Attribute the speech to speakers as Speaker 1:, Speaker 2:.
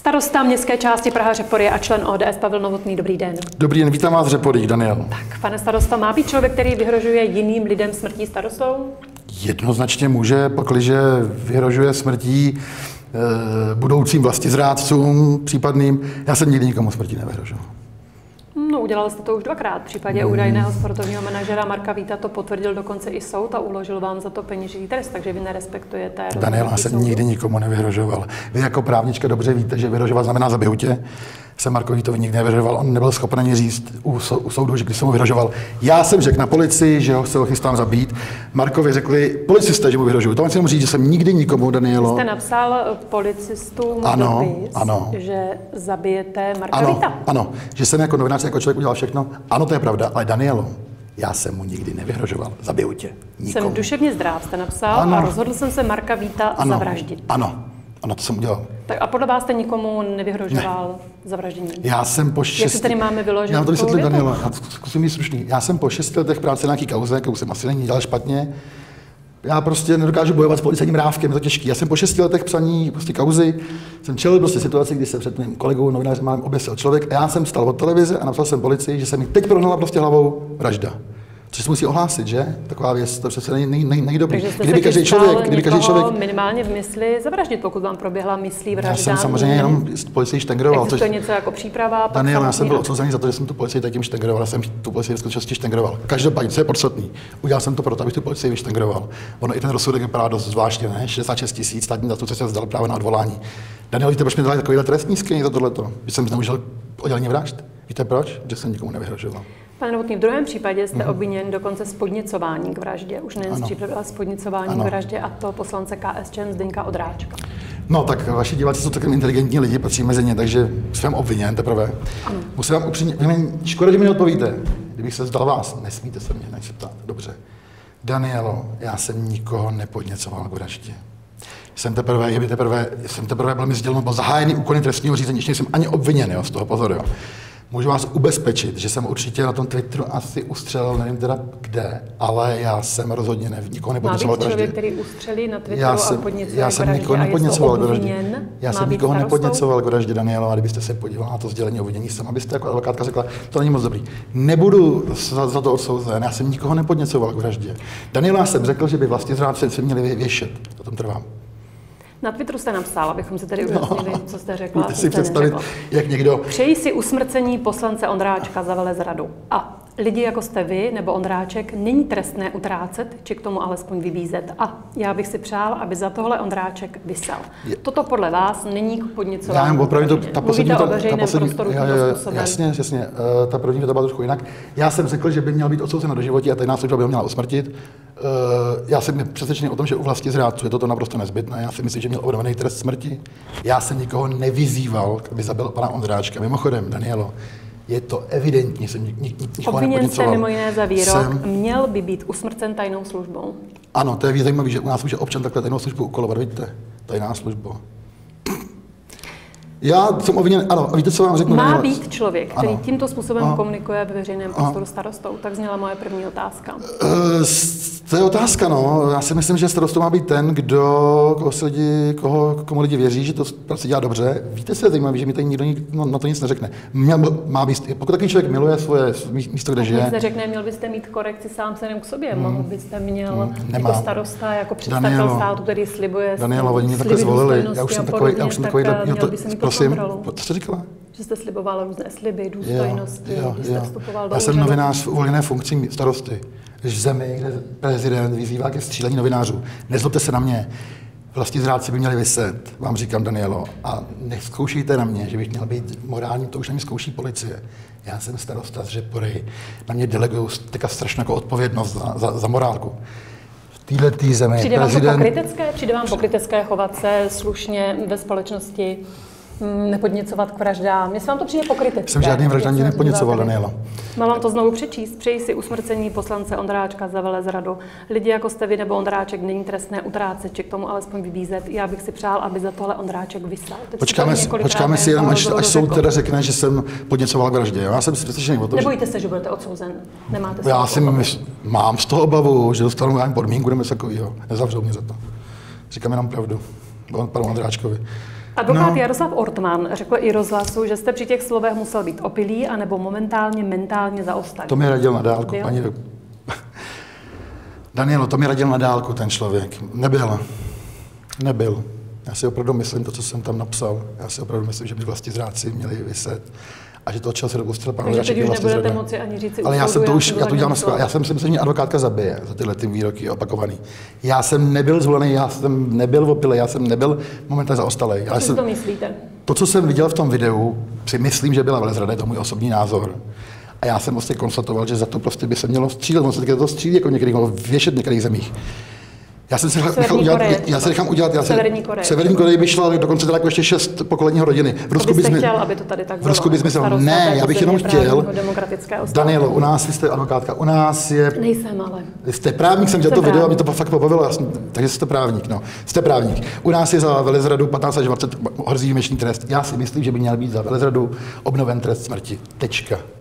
Speaker 1: Starosta městské části Praha Řepory a člen ODS Pavel Novotný, dobrý den.
Speaker 2: Dobrý den, vítám vás v Řeporích, Daniel.
Speaker 1: Tak, pane starosta, má být člověk, který vyhrožuje jiným lidem smrtí starostou?
Speaker 2: Jednoznačně může, pakliže vyhrožuje smrtí budoucím vlastizrádcům případným. Já jsem nikdy nikomu smrtí nevyhrožoval.
Speaker 1: No, udělal jste to už dvakrát. V případě údajného sportovního manažera Marka Víta to potvrdil dokonce i soud a uložil vám za to peněžitý trest, takže vy nerespektujete.
Speaker 2: Daniel, já jsem nikdy nikomu nevyhrožoval. Vy jako právnička dobře víte, že vyhrožovat znamená zabijutě. Jsem Markovi Vítovi nikdy nevyhrožoval, on nebyl schopen ani říct u soudu, že když jsem mu vyhrožoval. Já jsem řekl na policii, že se ho chystám zabít. Markovi řekli policisté, že mu vyhrožují. To mám si jenom říct, že jsem nikdy nikomu, Danielo.
Speaker 1: Jste napsal policistům dopis, že zabijete Marka Víta.
Speaker 2: Ano, že jsem jako novinář, jako člověk udělal všechno. Ano, to je pravda, ale Danielo, já jsem mu nikdy nevyhrožoval. Zabiju tě. Nikomu.
Speaker 1: Jsem duševně zdrav, jste napsal, a rozhodl jsem se Marka Víta zavraždit.
Speaker 2: Ano, to jsem udělal.
Speaker 1: Tak a podle vás jste nikomu nevyhrožoval zavražděním?
Speaker 2: Já jsem po
Speaker 1: Jak se tady máme vyložit?
Speaker 2: Já vám to vysvětlím, Daniela, zkusím být stručný. Já jsem po 6 letech práce na nějaký kauze, kterou jsem asi není dělal špatně. Já prostě nedokážu bojovat s policajním rávkem, je to těžký. Já jsem po 6 letech psaní prostě kauzy, jsem čelil prostě situaci, kdy se před mým kolegou novinářem málem oběsil člověk a já jsem vstal od televize a napsal jsem policii, že se mi teď prohnala prostě hlavou vražda. Což se musí ohlásit, že? Taková věc, to přece není dobrý.
Speaker 1: Kdyby každý člověk minimálně v mysli zavraždit, pokud vám proběhla myslí vražda.
Speaker 2: Já jsem samozřejmě jenom policii štengroval.
Speaker 1: Existuje něco jako příprava?
Speaker 2: Daniel, já jsem byl odsouzený za to, že jsem tu policii takým štengroval, já jsem tu policii v skutečnosti štengroval. Každopádně, co je podstatný, udělal jsem to proto, abych tu policii vyštengroval. Ono i ten rozsudek vypadá dost zvláštně, ne? 66 000, státní zástupce se vzdal právo na odvolání. Daniel, víte, proč mi dali takovýhle trestní skryň za tohleto? Že jsem zneužil oddělení vražd? Víte proč? Že jsem nikomu nevyhrožoval.
Speaker 1: Pane Novotný, v druhém případě jste obviněn dokonce z podněcování k vraždě. Už nejen z přípravy, ale z podněcování k vraždě, a to poslance KSČM Zdeňka Ondráčka. No
Speaker 2: tak vaši diváci jsou takový inteligentní lidi, patří mezi ně, takže jsem obviněn teprve. Ano. Musím vám upřímně, škoda, že mi neodpovíte. Kdybych se vzdal vás, nesmíte se mě se ptát. Dobře. Danielo, já jsem nikoho nepodněcoval k vraždě. Jsem teprve byl mi sděleno, byl zahájený úkony trestního řízení, ještě jsem ani obviněn, jo, z toho pozoru. Jo. Můžu vás ubezpečit, že jsem určitě na tom Twitteru asi ustřelil, nevím teda kde, ale já jsem rozhodně nikoho nepodněcoval k vraždě.
Speaker 1: Člověk, který ustřelí na Twitteru a podněcuje
Speaker 2: já jsem nikoho nepodněcoval k vraždě. Já jsem nikoho nepodněcoval k vraždě, Danielo, a kdybyste se podíval na to sdělení obvinění, sama byste jako advokátka řekla, to není moc dobrý. Nebudu za to odsouzen, já jsem nikoho nepodněcoval k vraždě. Daniela, já jsem řekl, že by vlastizrádci se měli věšet, na tom trvám.
Speaker 1: Na Twitteru jste napsal, abychom se tady ujasnili, co jste řekla.
Speaker 2: Můžete si představit, jak někdo...
Speaker 1: Přeji si usmrcení poslance Ondráčka za velezradu. A lidi jako jste vy nebo Ondráček není trestné utrácet, či k tomu alespoň vybízet. A já bych si přál, aby za tohle Ondráček visel. Toto podle vás není k podněcování.
Speaker 2: Já opravdu
Speaker 1: ta poslední prostoru
Speaker 2: jasně, ta první věta byla trošku jinak. Já jsem řekl, že by měl být odsouzen na doživotí a tajná služba by ho měla usmrtit. Já jsem přesvědčený o tom, že u vlastizrádců je toto naprosto nezbytné. Já si myslím, že měl obnovený trest smrti. Já jsem nikoho nevyzýval, aby zabil pana Ondráčka. Mimochodem, Danielo, je to evidentní, jsem nikoho nepodněcoval.
Speaker 1: Obviněn jste mimo jiné za výrok, měl by být usmrcen tajnou službou.
Speaker 2: Ano, to je zajímavé, že u nás může občan takhle tajnou službu úkolovat, vidíte? Tajná služba. Já jsem obviněn, ano, a víte, co vám řeknu?
Speaker 1: Má být člověk, který tímto způsobem komunikuje ve veřejném prostoru starostou? Tak zněla moje první otázka.
Speaker 2: To je otázka, no. Já si myslím, že starostou má být ten, komu lidi věří, že to prostě dělá dobře. Víte, co je zajímavé, že mi tady nikdo na to nic neřekne. Má být, pokud takový člověk miluje svoje místo, kde žije.
Speaker 1: Nic neřekne, měl byste mít korekci sám sám k sobě. Mohl byste měl jako starosta, jako představitel státu, který slibuje.
Speaker 2: Danielo, oni mě takhle zvolili. Já už jsem takový, prosím, co jste říkala?
Speaker 1: Že jste sliboval různé sliby, důstojnosti, když jste vstupoval do
Speaker 2: Já jsem novinář v uvolněné funkci starosty. V zemi, kde prezident vyzývá ke střílení novinářů. Nezlobte se na mě. Vlastizrádci by měli vyset, vám říkám, Danielo, a nezkoušejte na mě, že bych měl být morální, to už na mě zkouší policie. Já jsem starosta z Řepory, na mě delegují teďka strašnou jako odpovědnost za morálku. V této zemi
Speaker 1: Přijde vám pokrytecké chovat se slušně ve společnosti, nepodněcovat k vraždám. Mně se vám to přijde pokrytecké.
Speaker 2: Jsem žádným vraždám nepodněcoval, Danielo.
Speaker 1: Mám vám to znovu přečíst. Přeji si usmrcení poslance Ondráčka za velezradu. Lidi jako jste vy nebo Ondráček není trestné utrácet, či k tomu alespoň vybízet. Já bych si přál, aby za tohle Ondráček vysel.
Speaker 2: Počkáme si jenom, až soud teda řekne, že jsem podněcoval k vraždě. Já jsem si přesvědčený o tom.
Speaker 1: Nebojíte se, že budete odsouzen? Nemáte se?
Speaker 2: Já si mám z toho obavu, že dostanu nějakou podmínku, jdeme takovýho. Nezavřou mě za to. Říkám jenom pravdu. Panu Ondráčkovi.
Speaker 1: Advokát Jaroslav Ortman řekl i rozhlasu, že jste při těch slovech musel být opilý anebo momentálně mentálně zaostalý.
Speaker 2: To mi radil na dálku, paní Danielo, to mi radil na dálku ten člověk. Nebyl. Já si opravdu myslím to, co jsem tam napsal. Já si opravdu myslím, že by vlastizrádci měli vyset a že toho čeho se dopustil pan Ondráček.
Speaker 1: Takže teď už nebudete moci ani říct si
Speaker 2: ale já jsem to už, já to dělám skvěle. Já jsem si myslel, že mě advokátka zabije za tyhle ty výroky opakovaný. Já jsem nebyl zvolený, já jsem nebyl opilý, já jsem nebyl momentálně zaostalý.
Speaker 1: Co si to myslíte?
Speaker 2: To, co jsem viděl v tom videu, si myslím, že byla velezrada, je to můj osobní názor. A já jsem vlastně konstatoval, že za to prostě by se mělo střílet. Ono se to střílí jako některých, věšet v některých zemích. Já jsem se nechal udělat, Severní Koreji by šla dokonce daleko ještě 6 pokoleního rodiny. V Rusku bys
Speaker 1: chtěl, aby to tady tak bylo.
Speaker 2: V Rusku bys myslel, ne, já bych jenom chtěl. Danielo, u nás, vy jste advokátka, u nás je...
Speaker 1: Nejsem, ale.
Speaker 2: Vy jste právník, jsem dělal to video a mě to fakt pobavilo, takže jste právník, no. Jste právník. U nás je za velezradu 15 až 20 hrozí výjimečný trest. Já si myslím, že by měl být za velezradu obnoven trest smrti. Tečka.